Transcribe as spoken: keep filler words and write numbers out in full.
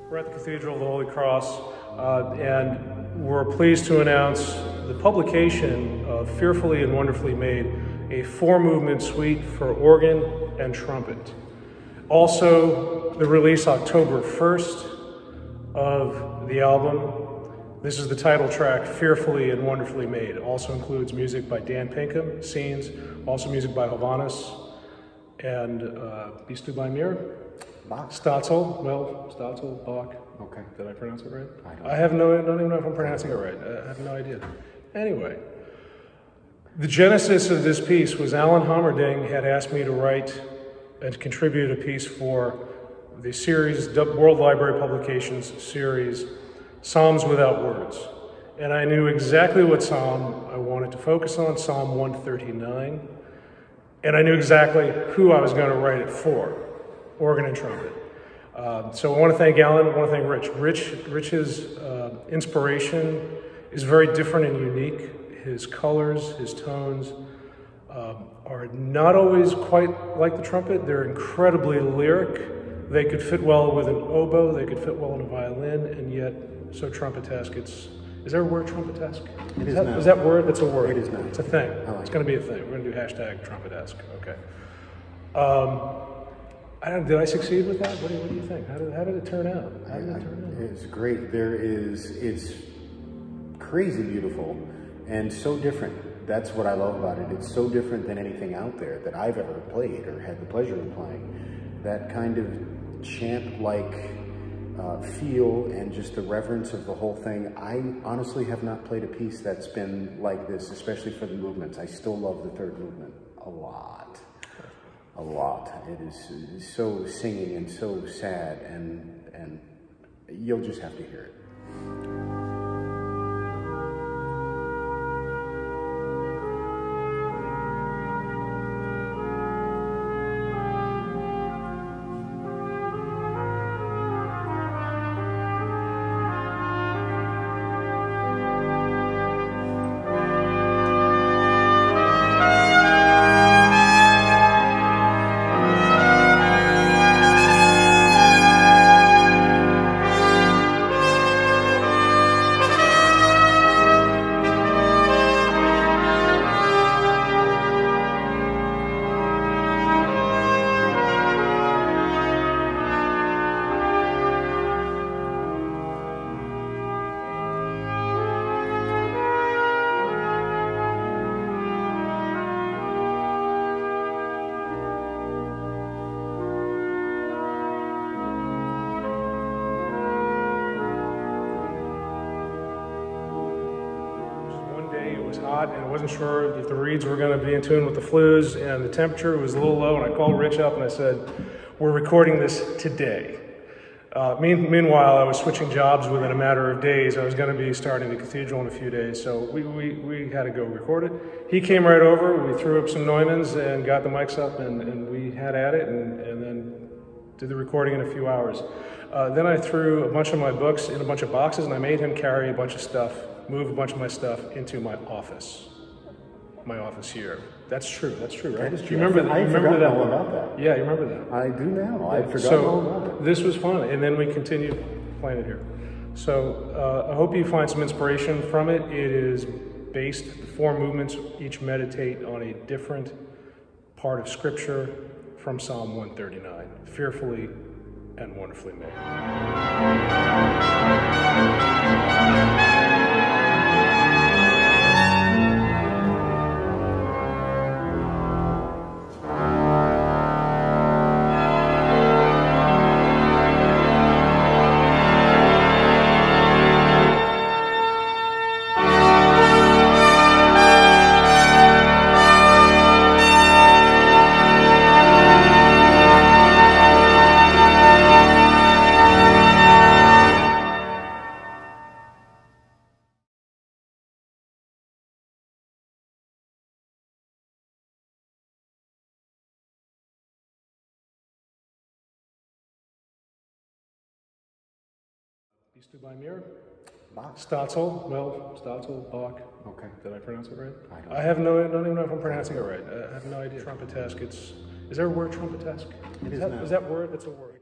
We're at the Cathedral of the Holy Cross, uh, and we're pleased to announce the publication of Fearfully and Wonderfully Made, a four-movement suite for organ and trumpet. Also, the release October first of the album. This is the title track, Fearfully and Wonderfully Made. It also includes music by Dan Pinkham, Scenes, also music by Hovannes, and uh, Bist du bei mir? Bach. Stotzel, well, Stotzel, Bach. Okay. Did I pronounce it right? I don't, I have no, I don't even know if I'm pronouncing it right. I have no idea. Anyway, the genesis of this piece was Alan Hammerding had asked me to write and contribute a piece for the series, World Library Publications series, Psalms Without Words. And I knew exactly what psalm I wanted to focus on, Psalm one thirty-nine. And I knew exactly who I was going to write it for, organ and trumpet. Uh, so I want to thank Alan, I want to thank Rich. Rich Rich's uh, inspiration is very different and unique. His colors, his tones um, are not always quite like the trumpet. They're incredibly lyric. They could fit well with an oboe, they could fit well in a violin, and yet so trumpetesque. It's, is there a word, trumpetesque? It is, is that, now. is that word? That's a word. It is now. It's a thing. Like it's going to be a thing. We're going to do hashtag trumpetesque. Okay. Um, I don't, did I succeed with that? What do, what do you think? How did, how did it turn out? How did it turn out? It's great. There is, it's crazy beautiful and so different. That's what I love about it. It's so different than anything out there that I've ever played or had the pleasure of playing. That kind of chant-like uh, feel and just the reverence of the whole thing. I honestly have not played a piece that's been like this, especially for the movements. I still love the third movement a lot. A lot. It is, it is so singing and so sad, and and you'll just have to hear it. It was hot, and I wasn't sure if the reeds were going to be in tune with the flues, and the temperature was a little low, and I called Rich up and I said, we're recording this today. Uh, mean, meanwhile, I was switching jobs within a matter of days. I was going to be starting the cathedral in a few days, so we, we, we had to go record it. He came right over, we threw up some Neumanns and got the mics up, and, and we had at it, and, and then did the recording in a few hours. Uh, then I threw a bunch of my books in a bunch of boxes, and I made him carry a bunch of stuff, move a bunch of my stuff into my office. My office here. That's true, that's true, right? That is Do true. you remember, I you remember that all one? about that. Yeah, you remember that? I do now. I forgot so, all about it. This was fun, and then we continued playing it here. So uh, I hope you find some inspiration from it. It is based, the four movements each meditate on a different part of scripture from Psalm one thirty-nine, Fearfully and Wonderfully Made. Bist du bei mir? Bach. Stotzel, well, Stotzel, Bach. Okay. Did I pronounce it right? I don't I have no, I don't even know if I'm pronouncing it right. I have no idea. Trumpetesque, it's, is there a word trumpetesque? It is is that, now. is that word? That's a word.